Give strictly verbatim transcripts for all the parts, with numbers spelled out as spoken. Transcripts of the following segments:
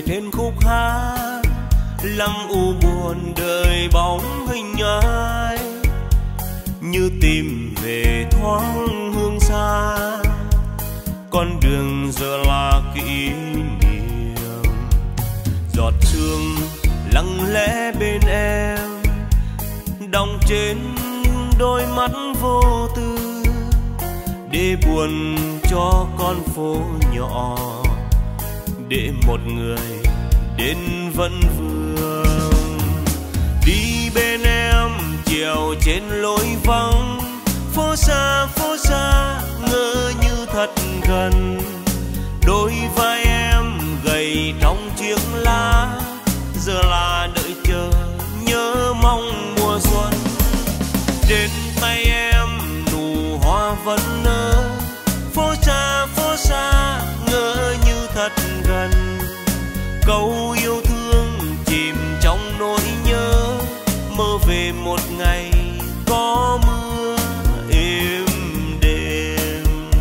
thêm khúc hát lặng u buồn đời bóng hình ai, như tìm về thoáng hương xa. Con đường giờ là kỷ niệm, giọt sương lặng lẽ bên em, đong trên đôi mắt vô tư, để buồn cho con phố nhỏ, để một người đến vẫn vương. Đi bên em chiều trên lối vắng, phố xa phố xa ngỡ như thật gần. Đôi vai em gầy trong chiếc lá, giờ là đợi chờ nhớ mong mùa xuân. Trên tay em nụ hoa vẫn nở, phố xa phố xa ngỡ như thật gần. Câu yêu thương chìm trong nỗi nhớ, mơ về một ngày có mưa êm đêm.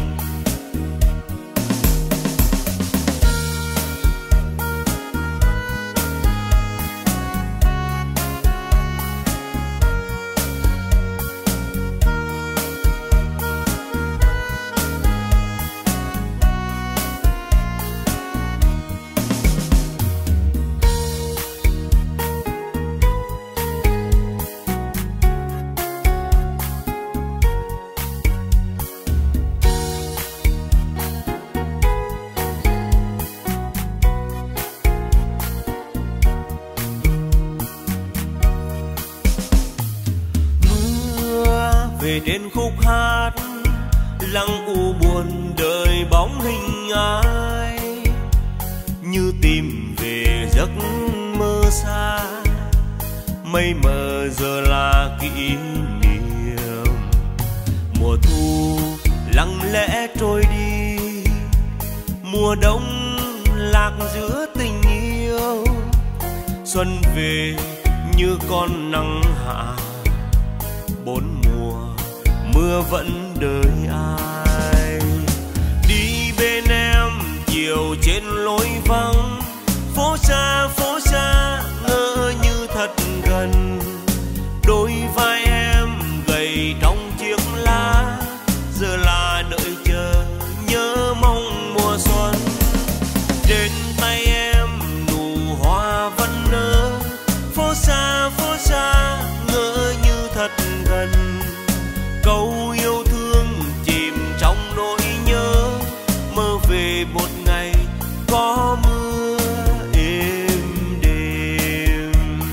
Về trên khúc hát lặng u buồn đời bóng hình ai, như tìm về giấc mơ xa. Mây mờ giờ là kỷ niệm, mùa thu lặng lẽ trôi đi, mùa đông lạc giữa tình yêu. Xuân về như con nắng hạ, bốn mùa mưa vẫn đợi ai. Đi bên em chiều trên lối vắng, phố xa phố xa ngỡ như thật gần. Đôi vai em gầy trong chiếc lá, giờ là đợi chờ nhớ mong mùa xuân. Trên tay em nụ hoa vẫn nở, phố xa phố xa ngỡ như thật gần. Câu yêu thương chìm trong nỗi nhớ, mơ về một ngày có mưa êm đêm.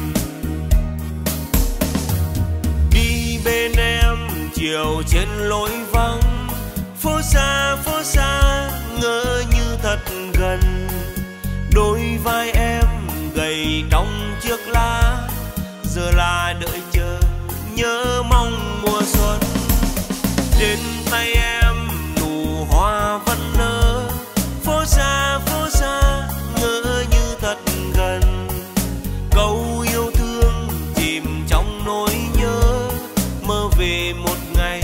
Đi bên em chiều trên lối vắng, phố xa phố xa ngỡ như thật gần. Đôi vai em gầy trong chiếc lá, giờ là đợi chờ nhớ mong mùa xuân. Trên tay em nụ hoa vẫn nở, phố xa phố xa ngỡ như thật gần. Câu yêu thương chìm trong nỗi nhớ, mơ về một ngày